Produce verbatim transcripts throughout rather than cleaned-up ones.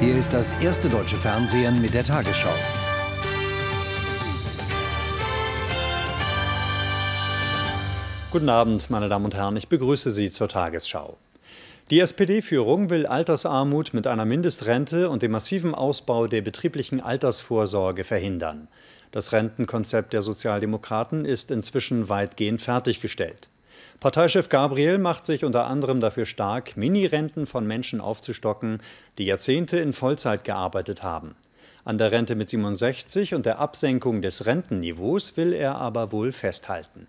Hier ist das erste deutsche Fernsehen mit der Tagesschau. Guten Abend, meine Damen und Herren, ich begrüße Sie zur Tagesschau. Die S P D-Führung will Altersarmut mit einer Mindestrente und dem massiven Ausbau der betrieblichen Altersvorsorge verhindern. Das Rentenkonzept der Sozialdemokraten ist inzwischen weitgehend fertiggestellt. Parteichef Gabriel macht sich unter anderem dafür stark, Minirenten von Menschen aufzustocken, die Jahrzehnte in Vollzeit gearbeitet haben. An der Rente mit siebenundsechzig und der Absenkung des Rentenniveaus will er aber wohl festhalten.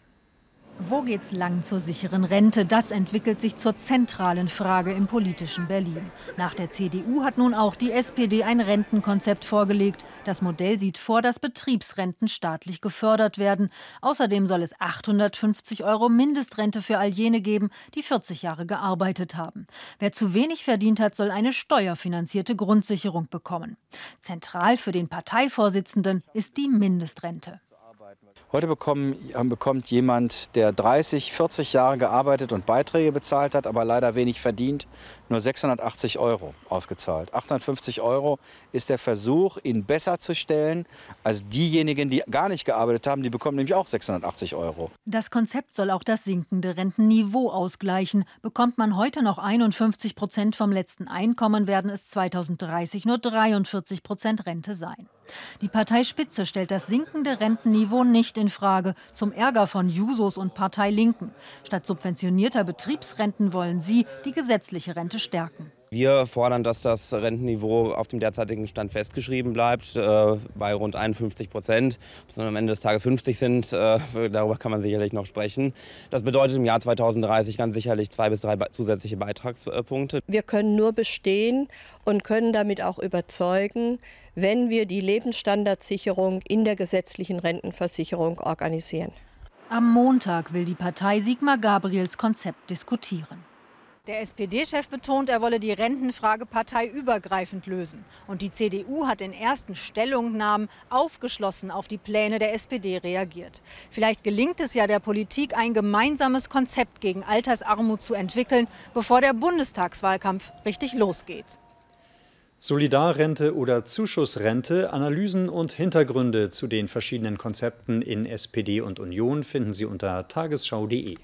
Wo geht's lang zur sicheren Rente? Das entwickelt sich zur zentralen Frage im politischen Berlin. Nach der C D U hat nun auch die S P D ein Rentenkonzept vorgelegt. Das Modell sieht vor, dass Betriebsrenten staatlich gefördert werden. Außerdem soll es achthundertfünfzig Euro Mindestrente für all jene geben, die vierzig Jahre gearbeitet haben. Wer zu wenig verdient hat, soll eine steuerfinanzierte Grundsicherung bekommen. Zentral für den Parteivorsitzenden ist die Mindestrente. Heute bekommen, bekommt jemand, der dreißig, vierzig Jahre gearbeitet und Beiträge bezahlt hat, aber leider wenig verdient, nur sechshundertachtzig Euro ausgezahlt. achthundertfünfzig Euro ist der Versuch, ihn besser zu stellen als diejenigen, die gar nicht gearbeitet haben. Die bekommen nämlich auch sechshundertachtzig Euro. Das Konzept soll auch das sinkende Rentenniveau ausgleichen. Bekommt man heute noch einundfünfzig Prozent vom letzten Einkommen, werden es zweitausenddreißig nur dreiundvierzig Prozent Rente sein. Die Parteispitze stellt das sinkende Rentenniveau nicht in Frage, zum Ärger von Jusos und Partei Linken. Statt subventionierter Betriebsrenten wollen sie die gesetzliche Rente stärken. Wir fordern, dass das Rentenniveau auf dem derzeitigen Stand festgeschrieben bleibt, äh, bei rund einundfünfzig Prozent. Ob es dann am Ende des Tages fünfzig sind, äh, darüber kann man sicherlich noch sprechen. Das bedeutet im Jahr zweitausenddreißig ganz sicherlich zwei bis drei zusätzliche Beitragspunkte. Wir können nur bestehen und können damit auch überzeugen, wenn wir die Lebensstandardsicherung in der gesetzlichen Rentenversicherung organisieren. Am Montag will die Partei Sigmar Gabriels Konzept diskutieren. Der S P D-Chef betont, er wolle die Rentenfrage parteiübergreifend lösen. Und die C D U hat in ersten Stellungnahmen aufgeschlossen auf die Pläne der S P D reagiert. Vielleicht gelingt es ja der Politik, ein gemeinsames Konzept gegen Altersarmut zu entwickeln, bevor der Bundestagswahlkampf richtig losgeht. Solidarrente oder Zuschussrente, Analysen und Hintergründe zu den verschiedenen Konzepten in S P D und Union finden Sie unter tagesschau punkt de.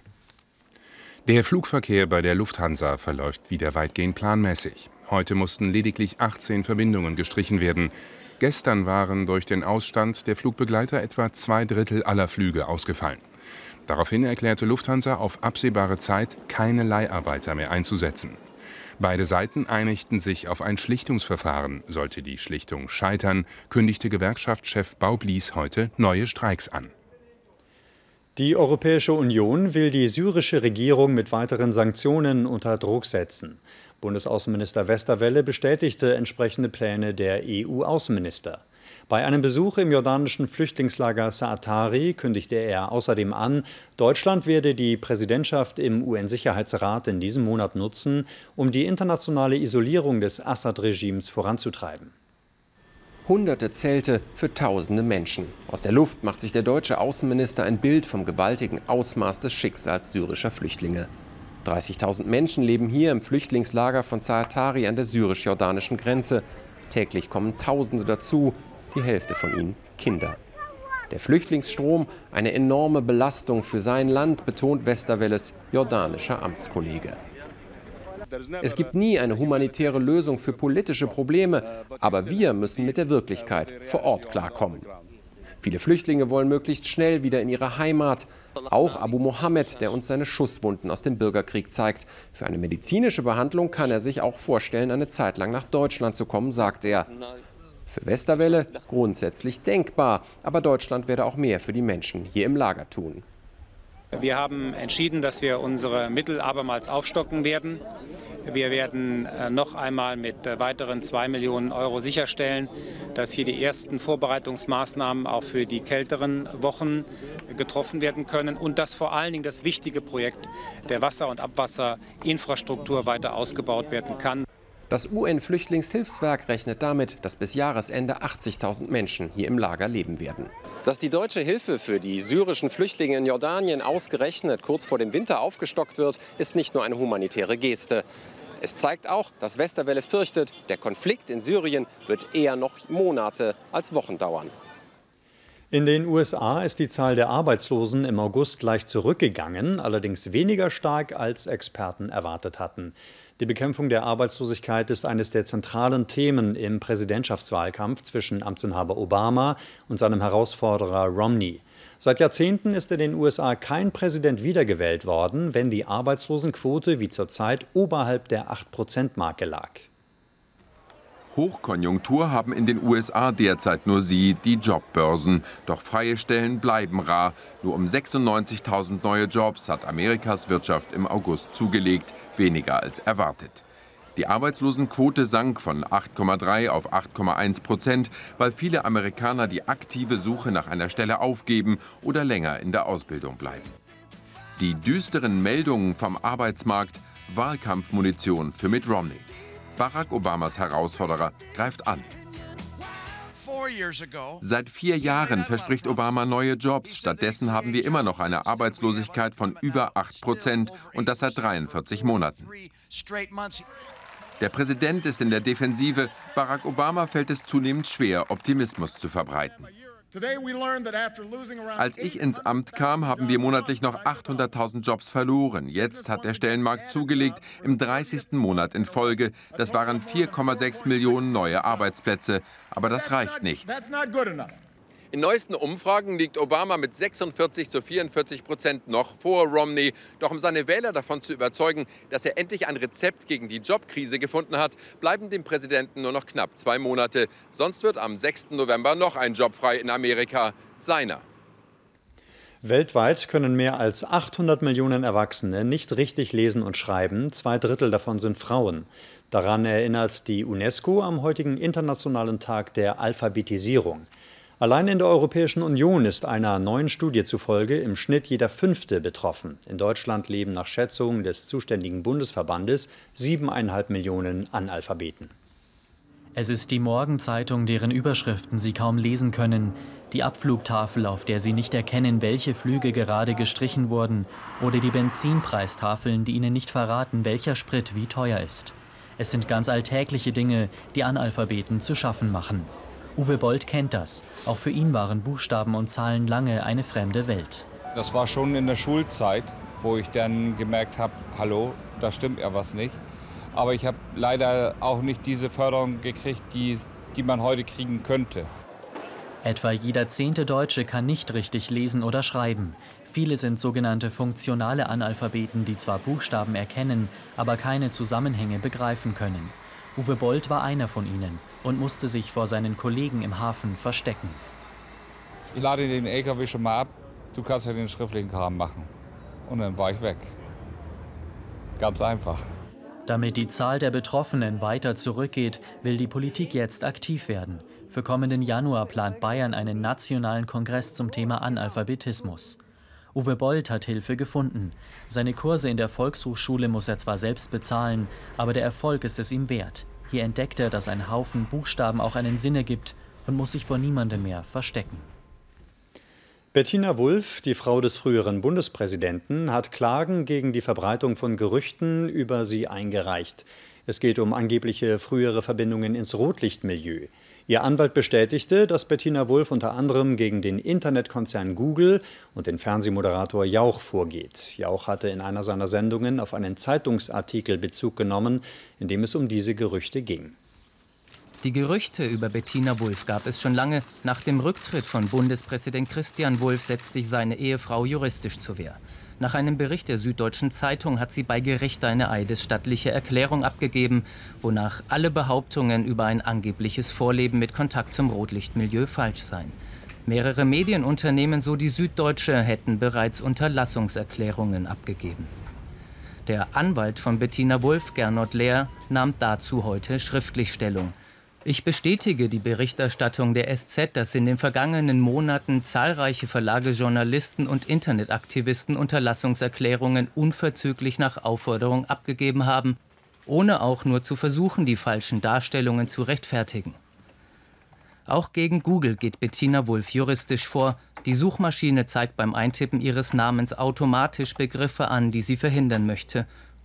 Der Flugverkehr bei der Lufthansa verläuft wieder weitgehend planmäßig. Heute mussten lediglich achtzehn Verbindungen gestrichen werden. Gestern waren durch den Ausstand der Flugbegleiter etwa zwei Drittel aller Flüge ausgefallen. Daraufhin erklärte Lufthansa auf absehbare Zeit, keine Leiharbeiter mehr einzusetzen. Beide Seiten einigten sich auf ein Schlichtungsverfahren. Sollte die Schlichtung scheitern, kündigte Gewerkschaftschef Baublies heute neue Streiks an. Die Europäische Union will die syrische Regierung mit weiteren Sanktionen unter Druck setzen. Bundesaußenminister Westerwelle bestätigte entsprechende Pläne der E U-Außenminister. Bei einem Besuch im jordanischen Flüchtlingslager Saatari kündigte er außerdem an, Deutschland werde die Präsidentschaft im U N-Sicherheitsrat in diesem Monat nutzen, um die internationale Isolierung des Assad-Regimes voranzutreiben. Hunderte Zelte für tausende Menschen. Aus der Luft macht sich der deutsche Außenminister ein Bild vom gewaltigen Ausmaß des Schicksals syrischer Flüchtlinge. dreißigtausend Menschen leben hier im Flüchtlingslager von Zaatari an der syrisch-jordanischen Grenze. Täglich kommen Tausende dazu, die Hälfte von ihnen Kinder. Der Flüchtlingsstrom, eine enorme Belastung für sein Land, betont Westerwelles jordanischer Amtskollege. Es gibt nie eine humanitäre Lösung für politische Probleme, aber wir müssen mit der Wirklichkeit vor Ort klarkommen. Viele Flüchtlinge wollen möglichst schnell wieder in ihre Heimat. Auch Abu Mohammed, der uns seine Schusswunden aus dem Bürgerkrieg zeigt. Für eine medizinische Behandlung kann er sich auch vorstellen, eine Zeit lang nach Deutschland zu kommen, sagt er. Für Westerwelle grundsätzlich denkbar, aber Deutschland werde auch mehr für die Menschen hier im Lager tun. Wir haben entschieden, dass wir unsere Mittel abermals aufstocken werden. Wir werden noch einmal mit weiteren zwei Millionen Euro sicherstellen, dass hier die ersten Vorbereitungsmaßnahmen auch für die kälteren Wochen getroffen werden können und dass vor allen Dingen das wichtige Projekt der Wasser- und Abwasserinfrastruktur weiter ausgebaut werden kann. Das U N-Flüchtlingshilfswerk rechnet damit, dass bis Jahresende achtzigtausend Menschen hier im Lager leben werden. Dass die deutsche Hilfe für die syrischen Flüchtlinge in Jordanien ausgerechnet kurz vor dem Winter aufgestockt wird, ist nicht nur eine humanitäre Geste. Es zeigt auch, dass Westerwelle fürchtet, der Konflikt in Syrien wird eher noch Monate als Wochen dauern. In den U S A ist die Zahl der Arbeitslosen im August leicht zurückgegangen, allerdings weniger stark, als Experten erwartet hatten. Die Bekämpfung der Arbeitslosigkeit ist eines der zentralen Themen im Präsidentschaftswahlkampf zwischen Amtsinhaber Obama und seinem Herausforderer Romney. Seit Jahrzehnten ist in den U S A kein Präsident wiedergewählt worden, wenn die Arbeitslosenquote wie zurzeit oberhalb der acht Prozent Marke lag. Hochkonjunktur haben in den U S A derzeit nur sie, die Jobbörsen. Doch freie Stellen bleiben rar. Nur um sechsundneunzigtausend neue Jobs hat Amerikas Wirtschaft im August zugelegt, weniger als erwartet. Die Arbeitslosenquote sank von acht Komma drei auf acht Komma eins Prozent, weil viele Amerikaner die aktive Suche nach einer Stelle aufgeben oder länger in der Ausbildung bleiben. Die düsteren Meldungen vom Arbeitsmarkt: Wahlkampfmunition für Mitt Romney. Barack Obamas Herausforderer greift an. Seit vier Jahren verspricht Obama neue Jobs. Stattdessen haben wir immer noch eine Arbeitslosigkeit von über acht Prozent und das seit dreiundvierzig Monaten. Der Präsident ist in der Defensive. Barack Obama fällt es zunehmend schwer, Optimismus zu verbreiten. Als ich ins Amt kam, haben wir monatlich noch achthunderttausend Jobs verloren. Jetzt hat der Stellenmarkt zugelegt, im dreißigsten Monat in Folge. Das waren vier Komma sechs Millionen neue Arbeitsplätze. Aber das reicht nicht. In neuesten Umfragen liegt Obama mit sechsundvierzig zu vierundvierzig Prozent noch vor Romney. Doch um seine Wähler davon zu überzeugen, dass er endlich ein Rezept gegen die Jobkrise gefunden hat, bleiben dem Präsidenten nur noch knapp zwei Monate. Sonst wird am sechsten November noch ein Job frei in Amerika, seiner. Weltweit können mehr als achthundert Millionen Erwachsene nicht richtig lesen und schreiben. Zwei Drittel davon sind Frauen. Daran erinnert die UNESCO am heutigen Internationalen Tag der Alphabetisierung. Allein in der Europäischen Union ist einer neuen Studie zufolge im Schnitt jeder Fünfte betroffen. In Deutschland leben nach Schätzungen des zuständigen Bundesverbandes siebeneinhalb Millionen Analphabeten. Es ist die Morgenzeitung, deren Überschriften Sie kaum lesen können, die Abflugtafel, auf der Sie nicht erkennen, welche Flüge gerade gestrichen wurden, oder die Benzinpreistafeln, die Ihnen nicht verraten, welcher Sprit wie teuer ist. Es sind ganz alltägliche Dinge, die Analphabeten zu schaffen machen. Uwe Bold kennt das. Auch für ihn waren Buchstaben und Zahlen lange eine fremde Welt. Das war schon in der Schulzeit, wo ich dann gemerkt habe, hallo, da stimmt ja was nicht. Aber ich habe leider auch nicht diese Förderung gekriegt, die, die man heute kriegen könnte. Etwa jeder zehnte Deutsche kann nicht richtig lesen oder schreiben. Viele sind sogenannte funktionale Analphabeten, die zwar Buchstaben erkennen, aber keine Zusammenhänge begreifen können. Uwe Bold war einer von ihnen und musste sich vor seinen Kollegen im Hafen verstecken. Ich lade den L K W schon mal ab, du kannst ja den schriftlichen Kram machen. Und dann war ich weg. Ganz einfach. Damit die Zahl der Betroffenen weiter zurückgeht, will die Politik jetzt aktiv werden. Für kommenden Januar plant Bayern einen nationalen Kongress zum Thema Analphabetismus. Uwe Bold hat Hilfe gefunden. Seine Kurse in der Volkshochschule muss er zwar selbst bezahlen, aber der Erfolg ist es ihm wert. Hier entdeckt er, dass ein Haufen Buchstaben auch einen Sinn ergibt und muss sich vor niemandem mehr verstecken. Bettina Wulff, die Frau des früheren Bundespräsidenten, hat Klagen gegen die Verbreitung von Gerüchten über sie eingereicht. Es geht um angebliche frühere Verbindungen ins Rotlichtmilieu. Ihr Anwalt bestätigte, dass Bettina Wulff unter anderem gegen den Internetkonzern Google und den Fernsehmoderator Jauch vorgeht. Jauch hatte in einer seiner Sendungen auf einen Zeitungsartikel Bezug genommen, in dem es um diese Gerüchte ging. Die Gerüchte über Bettina Wulff gab es schon lange. Nach dem Rücktritt von Bundespräsident Christian Wulff setzt sich seine Ehefrau juristisch zur Wehr. Nach einem Bericht der Süddeutschen Zeitung hat sie bei Gericht eine eidesstattliche Erklärung abgegeben, wonach alle Behauptungen über ein angebliches Vorleben mit Kontakt zum Rotlichtmilieu falsch seien. Mehrere Medienunternehmen, so die Süddeutsche, hätten bereits Unterlassungserklärungen abgegeben. Der Anwalt von Bettina Wulff, Gernot Lehr, nahm dazu heute schriftlich Stellung. Ich bestätige die Berichterstattung der S Z, dass in den vergangenen Monaten zahlreiche Verlage, Journalisten und Internetaktivisten Unterlassungserklärungen unverzüglich nach Aufforderung abgegeben haben, ohne auch nur zu versuchen, die falschen Darstellungen zu rechtfertigen. Auch gegen Google geht Bettina Wulff juristisch vor. Die Suchmaschine zeigt beim Eintippen ihres Namens automatisch Begriffe an, die sie verhindern möchte.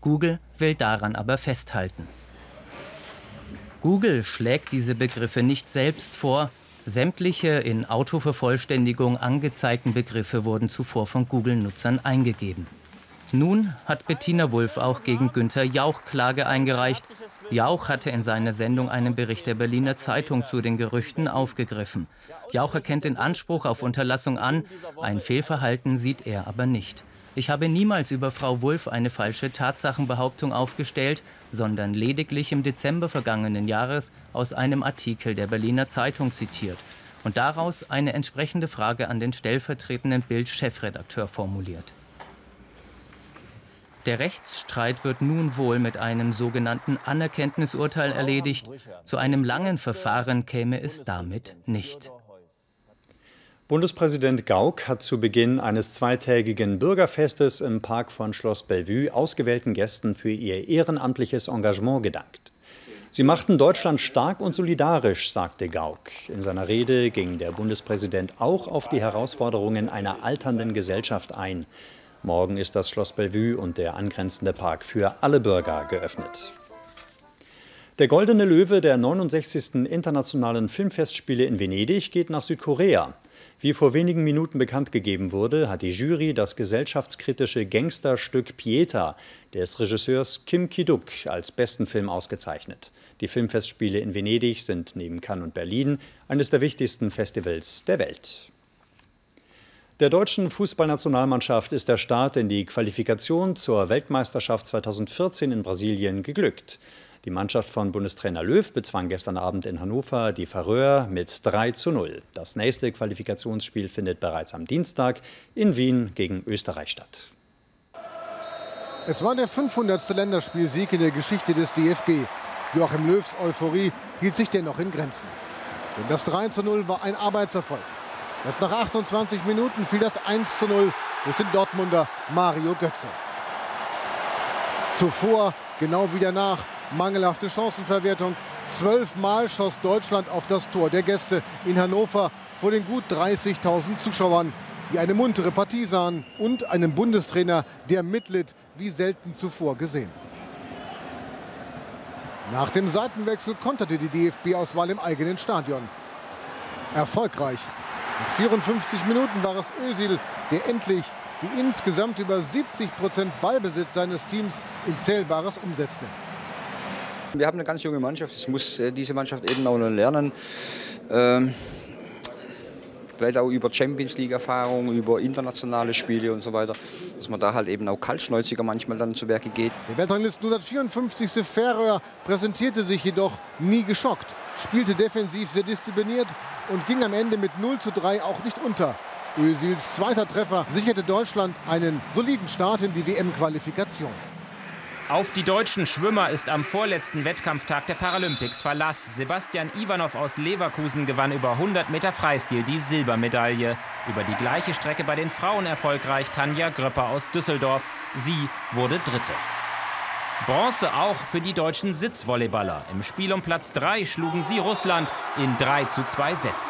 Google will daran aber festhalten. Google schlägt diese Begriffe nicht selbst vor. Sämtliche in Autovervollständigung angezeigten Begriffe wurden zuvor von Google-Nutzern eingegeben. Nun hat Bettina Wulff auch gegen Günther Jauch Klage eingereicht. Jauch hatte in seiner Sendung einen Bericht der Berliner Zeitung zu den Gerüchten aufgegriffen. Jauch erkennt den Anspruch auf Unterlassung an, ein Fehlverhalten sieht er aber nicht. Ich habe niemals über Frau Wulff eine falsche Tatsachenbehauptung aufgestellt, sondern lediglich im Dezember vergangenen Jahres aus einem Artikel der Berliner Zeitung zitiert und daraus eine entsprechende Frage an den stellvertretenden Bild-Chefredakteur formuliert. Der Rechtsstreit wird nun wohl mit einem sogenannten Anerkenntnisurteil erledigt. Zu einem langen Verfahren käme es damit nicht. Bundespräsident Gauck hat zu Beginn eines zweitägigen Bürgerfestes im Park von Schloss Bellevue ausgewählten Gästen für ihr ehrenamtliches Engagement gedankt. Sie machten Deutschland stark und solidarisch, sagte Gauck. In seiner Rede ging der Bundespräsident auch auf die Herausforderungen einer alternden Gesellschaft ein. Morgen ist das Schloss Bellevue und der angrenzende Park für alle Bürger geöffnet. Der Goldene Löwe der neunundsechzigsten Internationalen Filmfestspiele in Venedig geht nach Südkorea. Wie vor wenigen Minuten bekannt gegeben wurde, hat die Jury das gesellschaftskritische Gangsterstück Pieta des Regisseurs Kim Ki-duk als besten Film ausgezeichnet. Die Filmfestspiele in Venedig sind neben Cannes und Berlin eines der wichtigsten Festivals der Welt. Der deutschen Fußballnationalmannschaft ist der Start in die Qualifikation zur Weltmeisterschaft zweitausendvierzehn in Brasilien geglückt. Die Mannschaft von Bundestrainer Löw bezwang gestern Abend in Hannover die Färöer mit drei zu null. Das nächste Qualifikationsspiel findet bereits am Dienstag in Wien gegen Österreich statt. Es war der fünfhundertste Länderspielsieg in der Geschichte des D F B. Joachim Löws Euphorie hielt sich dennoch in Grenzen. Denn das drei zu null war ein Arbeitserfolg. Erst nach achtundzwanzig Minuten fiel das eins zu null durch den Dortmunder Mario Götze. Zuvor, genau wie danach, mangelhafte Chancenverwertung. Zwölfmal schoss Deutschland auf das Tor der Gäste in Hannover vor den gut dreißigtausend Zuschauern, die eine muntere Partie sahen und einem Bundestrainer, der mitlitt wie selten zuvor gesehen. Nach dem Seitenwechsel konterte die D F B-Auswahl im eigenen Stadion. Erfolgreich. Nach vierundfünfzig Minuten war es Özil, der endlich die insgesamt über siebzig Prozent Ballbesitz seines Teams in Zählbares umsetzte. Wir haben eine ganz junge Mannschaft, das muss äh, diese Mannschaft eben auch noch lernen. Ähm, vielleicht auch über Champions-League-Erfahrung, über internationale Spiele und so weiter, dass man da halt eben auch kaltschnäuziger manchmal dann zu Werke geht. Der Weltranglisten hundertvierundfünfzigste Färöer präsentierte sich jedoch nie geschockt, spielte defensiv sehr diszipliniert und ging am Ende mit null zu drei auch nicht unter. Özils zweiter Treffer sicherte Deutschland einen soliden Start in die W M-Qualifikation. Auf die deutschen Schwimmer ist am vorletzten Wettkampftag der Paralympics Verlass. Sebastian Ivanov aus Leverkusen gewann über hundert Meter Freistil die Silbermedaille. Über die gleiche Strecke bei den Frauen erfolgreich Tanja Gröpper aus Düsseldorf. Sie wurde Dritte. Bronze auch für die deutschen Sitzvolleyballer. Im Spiel um Platz drei schlugen sie Russland in drei zu zwei Sätzen.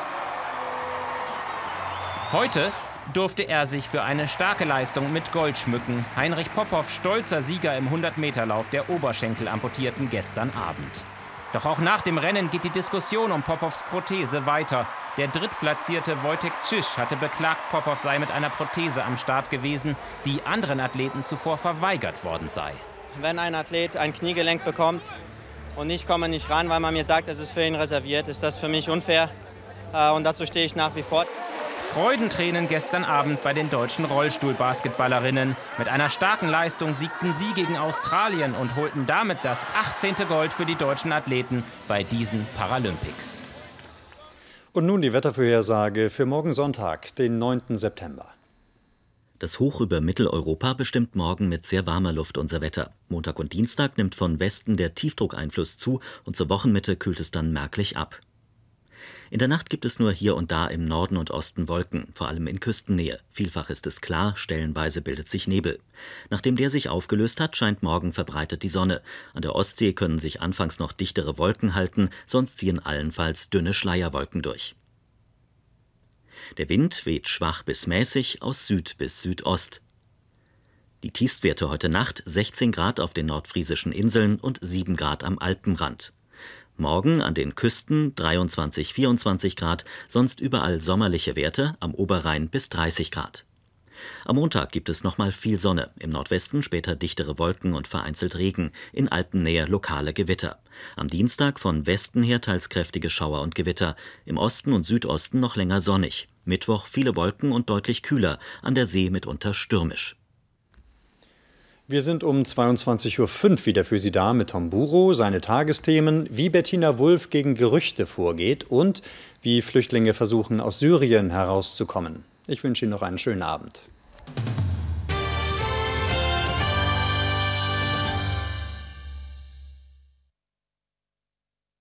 Heute durfte er sich für eine starke Leistung mit Gold schmücken. Heinrich Popov, stolzer Sieger im hundert-Meter-Lauf der Oberschenkel-Amputierten gestern Abend. Doch auch nach dem Rennen geht die Diskussion um Popovs Prothese weiter. Der drittplatzierte Wojtek Cisz hatte beklagt, Popov sei mit einer Prothese am Start gewesen, die anderen Athleten zuvor verweigert worden sei. Wenn ein Athlet ein Kniegelenk bekommt und ich komme nicht ran, weil man mir sagt, es ist für ihn reserviert, ist das für mich unfair. Und dazu stehe ich nach wie vor. Freudentränen gestern Abend bei den deutschen Rollstuhlbasketballerinnen. Mit einer starken Leistung siegten sie gegen Australien und holten damit das achtzehnte Gold für die deutschen Athleten bei diesen Paralympics. Und nun die Wettervorhersage für morgen Sonntag, den neunten September. Das Hoch über Mitteleuropa bestimmt morgen mit sehr warmer Luft unser Wetter. Montag und Dienstag nimmt von Westen der Tiefdruckeinfluss zu und zur Wochenmitte kühlt es dann merklich ab. In der Nacht gibt es nur hier und da im Norden und Osten Wolken, vor allem in Küstennähe. Vielfach ist es klar, stellenweise bildet sich Nebel. Nachdem der sich aufgelöst hat, scheint morgen verbreitet die Sonne. An der Ostsee können sich anfangs noch dichtere Wolken halten, sonst ziehen allenfalls dünne Schleierwolken durch. Der Wind weht schwach bis mäßig aus Süd bis Südost. Die Tiefstwerte heute Nacht sechzehn Grad auf den nordfriesischen Inseln und sieben Grad am Alpenrand. Morgen an den Küsten dreiundzwanzig, vierundzwanzig Grad, sonst überall sommerliche Werte, am Oberrhein bis dreißig Grad. Am Montag gibt es nochmal viel Sonne, im Nordwesten später dichtere Wolken und vereinzelt Regen, in Alpennähe lokale Gewitter. Am Dienstag von Westen her teils kräftige Schauer und Gewitter, im Osten und Südosten noch länger sonnig. Mittwoch viele Wolken und deutlich kühler, an der See mitunter stürmisch. Wir sind um zweiundzwanzig Uhr fünf wieder für Sie da mit Tom Buro, seine Tagesthemen, wie Bettina Wulff gegen Gerüchte vorgeht und wie Flüchtlinge versuchen, aus Syrien herauszukommen. Ich wünsche Ihnen noch einen schönen Abend.